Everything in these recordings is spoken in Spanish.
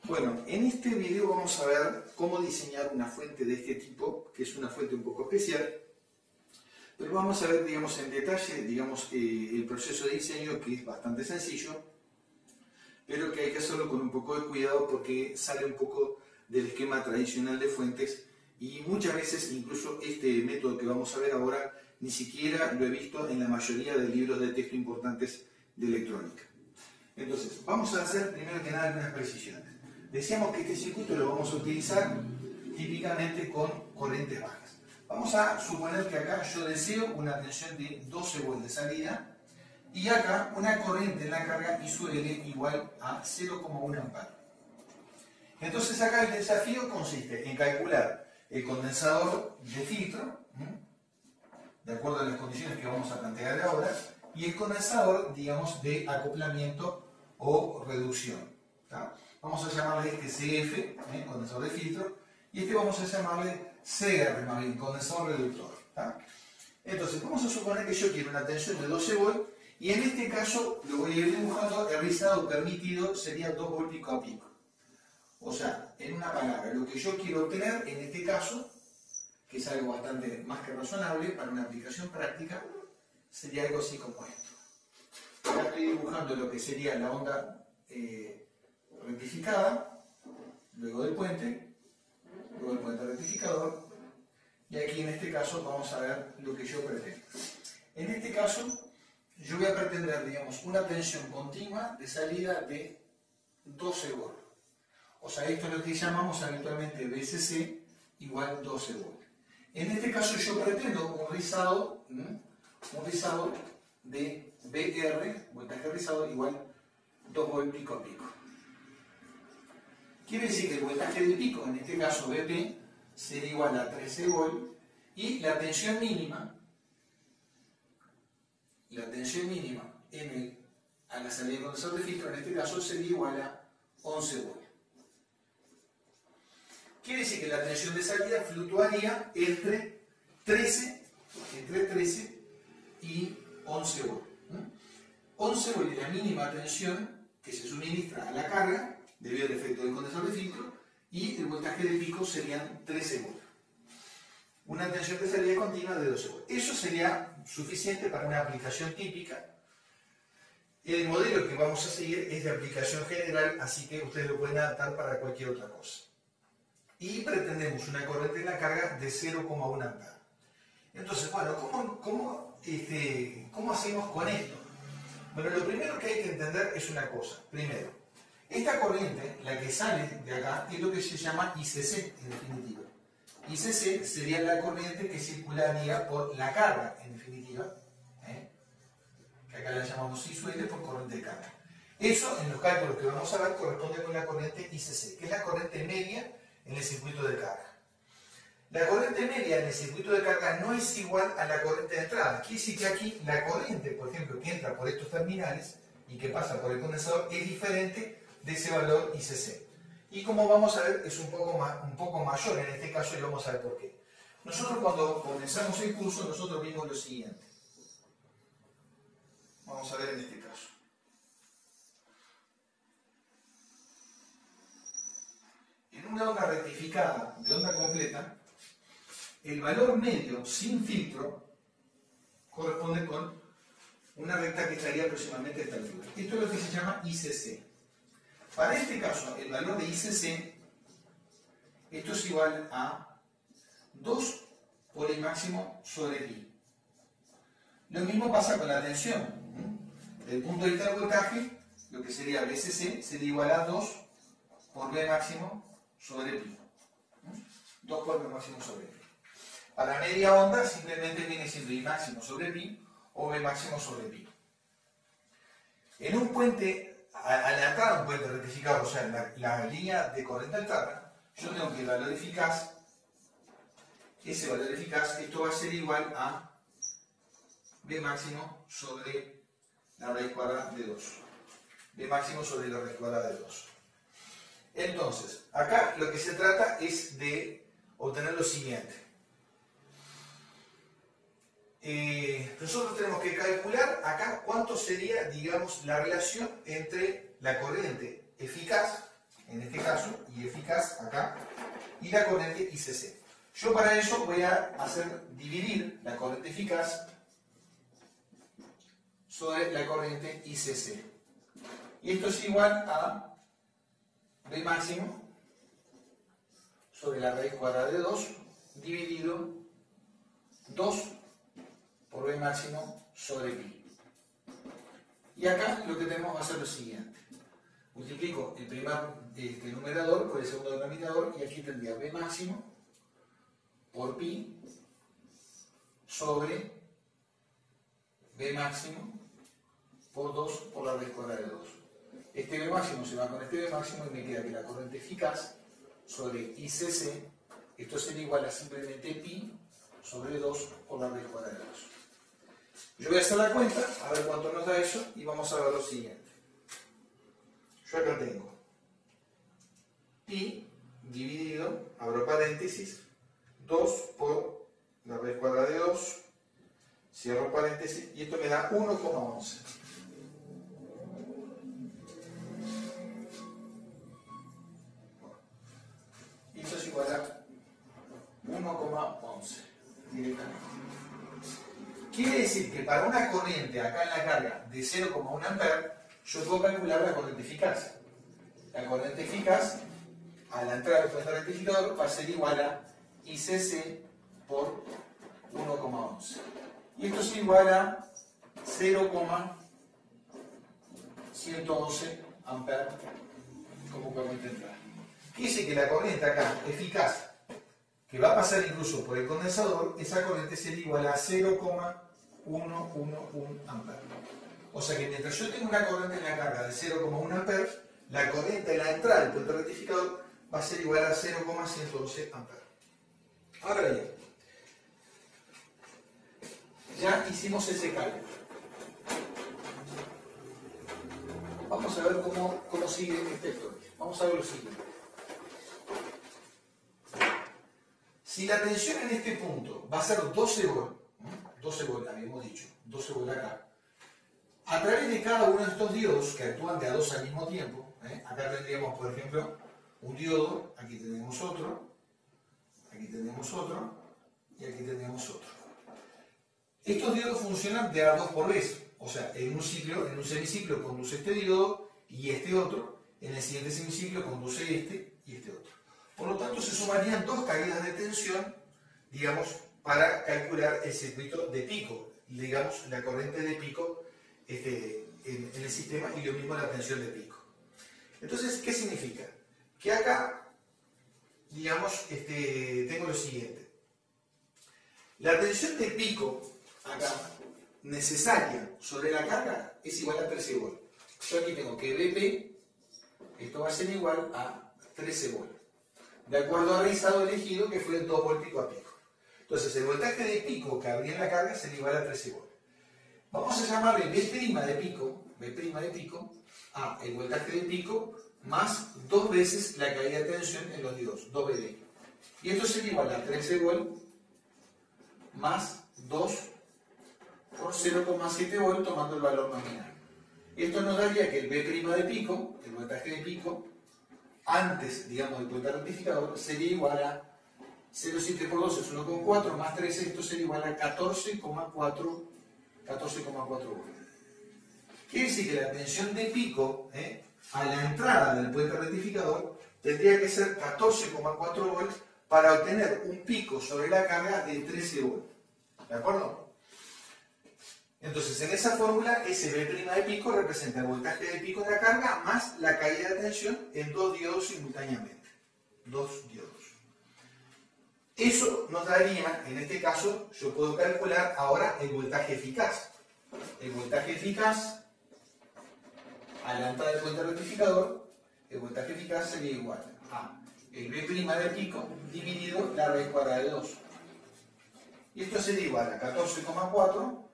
Bueno, en este video vamos a ver cómo diseñar una fuente de este tipo, que es una fuente un poco especial, pero vamos a ver, digamos, en detalle, el proceso de diseño, que es bastante sencillo, pero que hay que hacerlo con un poco de cuidado porque sale un poco del esquema tradicional de fuentes y muchas veces incluso este método que vamos a ver ahora ni siquiera lo he visto en la mayoría de libros de texto importantes de electrónica. Entonces, vamos a hacer primero que nada algunas precisiones. Decíamos que este circuito lo vamos a utilizar típicamente con corrientes bajas. Vamos a suponer que acá yo deseo una tensión de 12 volts de salida y acá una corriente en la carga ISO-L igual a 0,1 ampere. Entonces acá el desafío consiste en calcular el condensador de filtro, de acuerdo a las condiciones que vamos a plantear ahora, y el condensador, digamos, de acoplamiento o reducción. ¿Tá? Vamos a llamarle este CF, condensador de filtro, y este vamos a llamarle CR, más bien, condensador reductor. ¿Tá? Entonces, vamos a suponer que yo quiero una tensión de 12 volts, y en este caso, lo voy a ir dibujando, el rizado permitido sería 2 volts pico a pico. O sea, en una palabra, lo que yo quiero obtener, en este caso, que es algo bastante más que razonable para una aplicación práctica, sería algo así como esto. Acá estoy dibujando lo que sería la onda rectificada, luego del puente rectificador, y aquí en este caso vamos a ver lo que yo pretendo. En este caso, yo voy a pretender, digamos, una tensión continua de salida de 12 volts. O sea, esto es lo que llamamos habitualmente VCC igual 12 volts. En este caso yo pretendo un rizado de VR, voltaje rizado, igual 2 volts pico a pico. Quiere decir que el voltaje de pico, en este caso BP, sería igual a 13 volts y la tensión mínima a la salida del condensador de filtro, en este caso, sería igual a 11 volts. Quiere decir que la tensión de salida fluctuaría entre 13 y 11 volts. 11 volts es la mínima tensión que se suministra a la carga debido al efecto del condensador de filtro y el voltaje de pico serían 13 volts. Una tensión de salida continua de 12 volts. Eso sería suficiente para una aplicación típica. El modelo que vamos a seguir es de aplicación general, así que ustedes lo pueden adaptar para cualquier otra cosa. Y pretendemos una corriente en la carga de 0,1 ampere. Entonces, bueno, ¿cómo hacemos con esto? Bueno, lo primero que hay que entender es una cosa. Primero, esta corriente, la que sale de acá, es lo que se llama ICC, en definitiva. ICC sería la corriente que circularía por la carga, en definitiva, que acá la llamamos ISO-L por corriente de carga. Eso, en los cálculos que vamos a ver, corresponde con la corriente ICC, que es la corriente media en el circuito de carga. La corriente media en el circuito de carga no es igual a la corriente de entrada. Quiere decir que aquí la corriente, por ejemplo, que entra por estos terminales y que pasa por el condensador es diferente de ese valor ICC. Y como vamos a ver, es un poco mayor en este caso y vamos a ver por qué. Nosotros cuando comenzamos el curso, nosotros vimos lo siguiente. Vamos a ver en este caso. En una onda rectificada de onda completa, el valor medio sin filtro corresponde con una recta que estaría aproximadamente a esta altura. Esto es lo que se llama ICC. Para este caso, el valor de ICC, esto es igual a 2 por el máximo sobre pi. Lo mismo pasa con la tensión. El punto de intervoltaje, lo que sería VCC, sería igual a 2 por V máximo sobre pi. 2 por V máximo sobre pi. Para media onda simplemente viene siendo I máximo sobre pi o V máximo sobre pi. En un puente, al entrar a un puente rectificado, o sea, la línea de corriente alterna, yo tengo que el valor eficaz, ese valor eficaz, esto va a ser igual a V máximo sobre la raíz cuadrada de 2. V máximo sobre la raíz cuadrada de 2. Entonces, acá lo que se trata es de obtener lo siguiente. Nosotros tenemos que calcular acá cuánto sería, digamos, la relación entre la corriente eficaz en este caso, y eficaz acá, y la corriente ICC. Yo para eso voy a dividir la corriente eficaz sobre la corriente ICC. Y esto es igual a B máximo sobre la raíz cuadrada de 2 dividido 2 por B máximo sobre pi. Y acá lo que tenemos va a ser lo siguiente. Multiplico el primer numerador por el segundo denominador y aquí tendría B máximo por pi sobre B máximo por 2 por la raíz cuadrada de 2. Este B máximo se va con este B máximo y me queda que la corriente eficaz sobre ICC, esto sería igual a simplemente pi sobre 2 por la raíz cuadrada de 2. Yo voy a hacer la cuenta, a ver cuánto nos da eso, y vamos a ver lo siguiente. Yo acá tengo pi dividido, abro paréntesis, 2 por la raíz cuadrada de 2, cierro paréntesis, y esto me da 1,11. Y esto es igual a 1,11 directamente. Quiere decir que para una corriente acá en la carga de 0,1 A, yo puedo calcular la corriente eficaz. La corriente eficaz a la entrada del rectificador va a ser igual a ICC por 1,11. Y esto es igual a 0,112 amperes como corriente entrada. Quiere decir que la corriente acá eficaz, que va a pasar incluso por el condensador, esa corriente sería igual a 0,111 amperes. O sea que mientras yo tengo una corriente en la carga de 0,1 amperes, la corriente en la entrada del puente rectificador va a ser igual a 0,112 amperes. Ahora bien, ya hicimos ese cálculo. Vamos a ver cómo sigue esta historia. Vamos a ver lo siguiente. Si la tensión en este punto va a ser 12 volt, 12 volt habíamos dicho, 12 volt acá, a través de cada uno de estos diodos que actúan de a dos al mismo tiempo, acá tendríamos, por ejemplo, un diodo, aquí tenemos otro, aquí tenemos otro, y aquí tenemos otro. Estos diodos funcionan de a dos por vez, o sea, en un semiciclo conduce este diodo y este otro, en el siguiente semiciclo conduce este y este otro. Por lo tanto, se sumarían dos caídas de tensión, digamos, para calcular el circuito de pico, digamos, la corriente de pico en el sistema y lo mismo la tensión de pico. Entonces, ¿qué significa? Que acá, digamos, tengo lo siguiente. La tensión de pico, acá, necesaria sobre la carga, es igual a 13 volt. Yo aquí tengo que BP, esto va a ser igual a 13 volt. De acuerdo al rizado elegido, que fue 2 volt pico a pico. Entonces, el voltaje de pico que habría en la carga sería igual a 13 volt. Vamos a llamarle B' de pico, a el voltaje de pico más 2 veces la caída de tensión en los diodos, 2BD. Y esto sería igual a 13 volt más 2 por 0,7 volt tomando el valor nominal. Esto nos daría que el B' de pico, el voltaje de pico, antes, digamos, del puente rectificador, sería igual a 0,7 por 2 es 1,4 más 13, esto sería igual a 14,4 volts. Quiere decir que la tensión de pico a la entrada del puente rectificador tendría que ser 14,4 volts para obtener un pico sobre la carga de 13 volts. ¿De acuerdo? Entonces, en esa fórmula, ese B' de pico representa el voltaje de pico de la carga más la caída de tensión en dos diodos simultáneamente. Dos diodos. Eso nos daría, en este caso, yo puedo calcular ahora el voltaje eficaz. El voltaje eficaz a la entrada del puente rectificador, el voltaje eficaz sería igual a el B' de pico dividido la raíz cuadrada de 2. Y esto sería igual a 14,4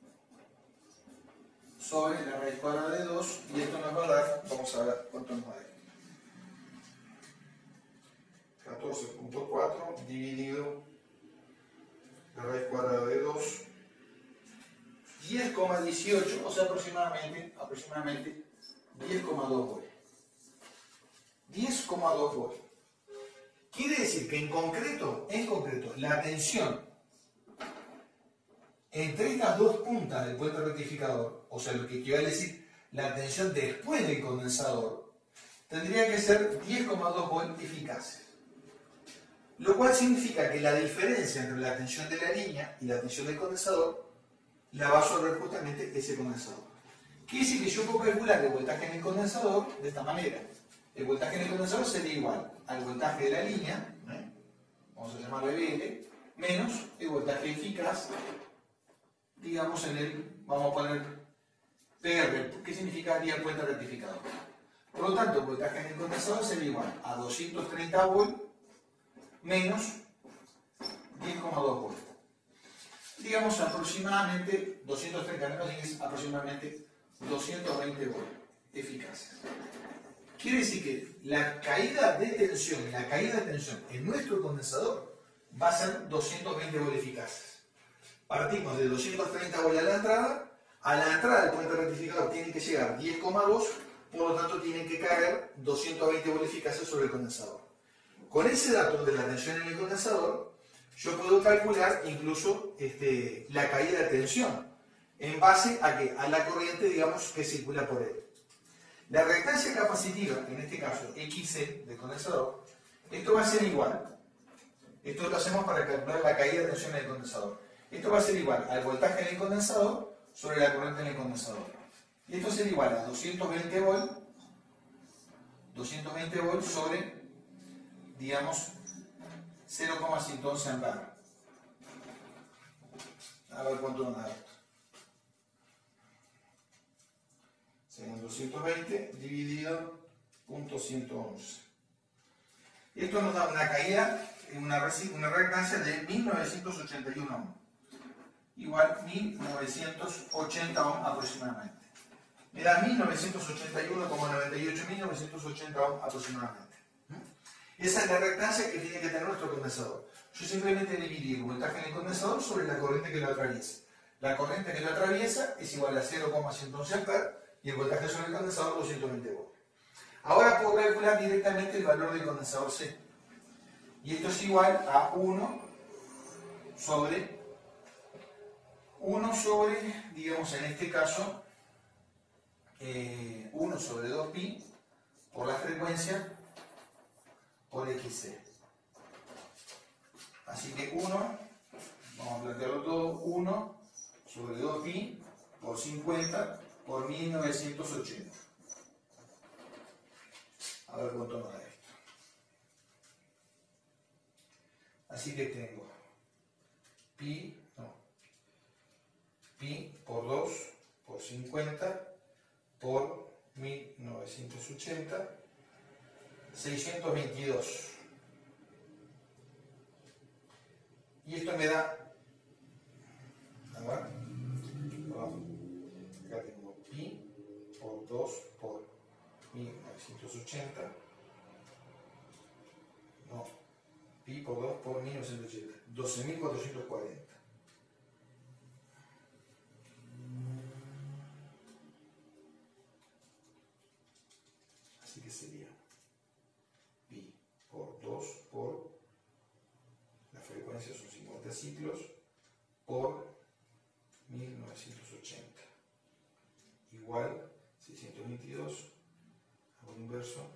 sobre la raíz cuadrada de 2, y esto nos va a dar, vamos a ver cuánto nos va a dar. 14,4 dividido la raíz cuadrada de 2, 10,18, o sea aproximadamente 10,2 volts. 10,2 volts. Quiere decir que en concreto, la tensión entre estas dos puntas del puente rectificador, o sea, lo que equivale a decir la tensión después del condensador, tendría que ser 10,2 volts eficaces. Lo cual significa que la diferencia entre la tensión de la línea y la tensión del condensador la va a absorber justamente ese condensador. Quiere decir que yo puedo calcular el voltaje en el condensador de esta manera. El voltaje en el condensador sería igual al voltaje de la línea, vamos a llamarlo VL, menos el voltaje eficaz, digamos vamos a poner PR, que significaría puente rectificador. Por lo tanto, el voltaje en el condensador sería igual a 230 volts menos 10,2 volts. Digamos aproximadamente 230 menos 10, aproximadamente 220 volts eficaces. Quiere decir que la caída de tensión en nuestro condensador va a ser 220 volts eficaces. Partimos de 230 volts a la entrada del puente rectificador tienen que llegar 10,2, por lo tanto tienen que caer 220 volts eficaces sobre el condensador. Con ese dato de la tensión en el condensador, yo puedo calcular incluso la caída de tensión en base a la corriente, digamos, que circula por él. La reactancia capacitiva, en este caso XC del condensador, esto va a ser igual. Esto lo hacemos para calcular la caída de tensión en el condensador. Esto va a ser igual al voltaje en el condensador sobre la corriente en el condensador. Y esto será igual a 220 volts sobre, digamos, 0,111 amperes. A ver cuánto nos da esto. Serían 220 dividido punto 111. Esto nos da una caída, una reactancia de 1981 ohms. Igual 1980 ohms aproximadamente. Me da 1981,98, 1980 ohms aproximadamente. Esa es la reactancia que tiene que tener nuestro condensador. Yo simplemente dividí el voltaje en el condensador sobre la corriente que lo atraviesa. La corriente que lo atraviesa es igual a 0,111 amperes y el voltaje sobre el condensador 220 volts. Ahora puedo calcular directamente el valor del condensador C. Y esto es igual a 1 sobre, digamos en este caso, 1 sobre 2pi por la frecuencia por XC. Así que 1, vamos a plantearlo todo, 1 sobre 2pi por 50 por 1980. A ver cuánto nos da esto. Así que tengo pi por 2 por 50 por 1980, 622. Y esto me da, a ver, acá tengo pi por 2 por 1980, no, pi por 2 por 1980, 12.440. Así que sería pi por 2 por, la frecuencia son 50 ciclos, por 1980, igual 622, hago inverso,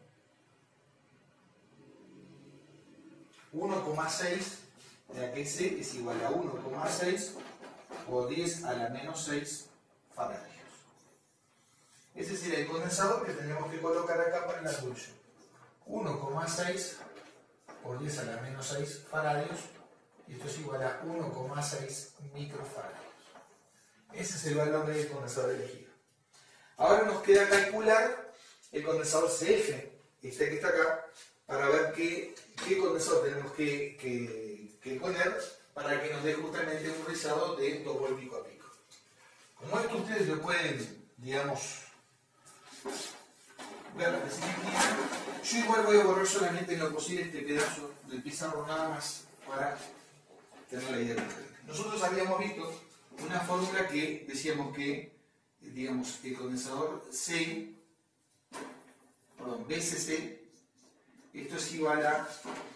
1,6 de aquel C es igual a 1,6 por 10 a la menos 6 faradios. Ese sería el condensador que tendríamos que colocar acá para el argollo. 1,6 por 10 a la menos 6 faradios, y esto es igual a 1,6 microfaradios. Ese es el valor del condensador elegido. Ahora nos queda calcular el condensador CF, este que está acá, para ver qué condensador tenemos que poner para que nos dé justamente un rizado de 2 volts pico a pico. Como esto ustedes lo pueden, digamos, ver, yo igual voy a borrar solamente en lo posible este pedazo del pizarro nada más para tener la idea completa. Nosotros habíamos visto una fórmula que decíamos que, digamos, el condensador BCC esto es igual a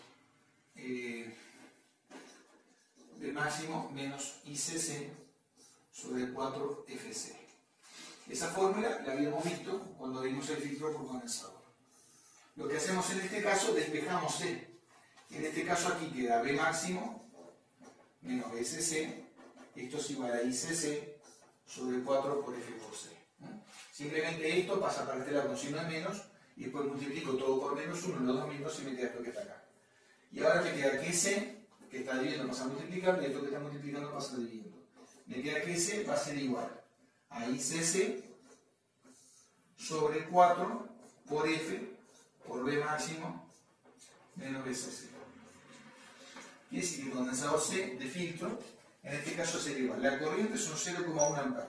B máximo menos ICC sobre 4FC. Esa fórmula la habíamos visto cuando vimos el filtro por condensador. Lo que hacemos en este caso, despejamos C. En este caso aquí queda B máximo menos BSC, esto es igual a ICC sobre 4 por F por C. Simplemente esto pasa para este lado con signo de menos y después multiplico todo por menos 1, los dos menos y me queda esto que está acá. Y ahora me queda que C, que está dividiendo, pasa a multiplicar, y esto que está multiplicando pasa dividiendo. Me queda que C va a ser igual a ICC sobre 4 por F por B máximo menos BCC. Quiere decir que el condensador C de filtro, en este caso sería igual. La corriente son 0,1 amperes.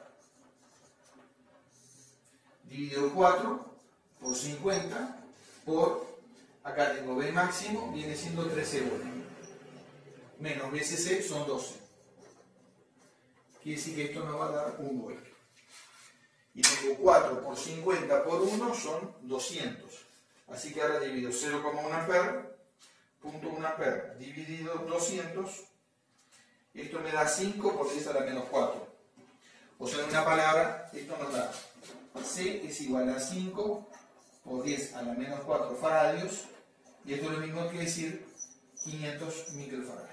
Dividido 4 por 50 por, acá tengo B máximo, viene siendo 13 voltios. Menos BCC son 12. Quiere decir que esto me va a dar 1 voltio. Y tengo 4 por 50 por 1 son 200. Así que ahora divido 0,1 amperes, punto 1 amperes dividido 200. Esto me da 5 por 10 a la menos 4. O sea, en una palabra, esto nos da C es igual a 5 por 10 a la menos 4 faradios. Y esto es lo mismo que decir 500 microfaradios.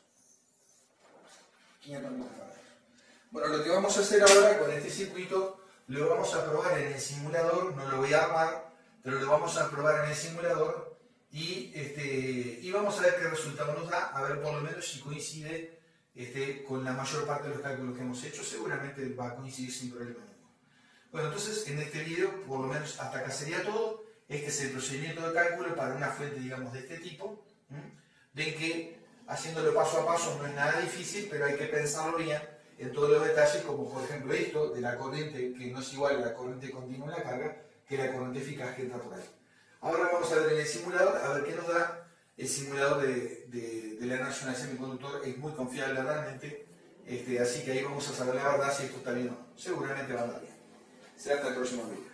500 microfaradios. Bueno, lo que vamos a hacer ahora con este circuito, lo vamos a probar en el simulador, no lo voy a armar, pero lo vamos a probar en el simulador y vamos a ver qué resultado nos da, a ver por lo menos si coincide con la mayor parte de los cálculos que hemos hecho. Seguramente va a coincidir sin problema ninguno. Bueno, entonces en este video, por lo menos hasta acá sería todo. Este es el procedimiento de cálculo para una fuente, digamos, de este tipo. Ven que haciéndolo paso a paso no es nada difícil, pero hay que pensarlo bien en todos los detalles, como por ejemplo esto de la corriente que no es igual a la corriente continua en la carga que la corriente eficaz que entra por ahí. Ahora vamos a ver en el simulador, a ver qué nos da el simulador de la National Semiconductor. Es muy confiable realmente, así que ahí vamos a saber la verdad si esto está bien o no. Seguramente va a andar bien. Será hasta el próximo video.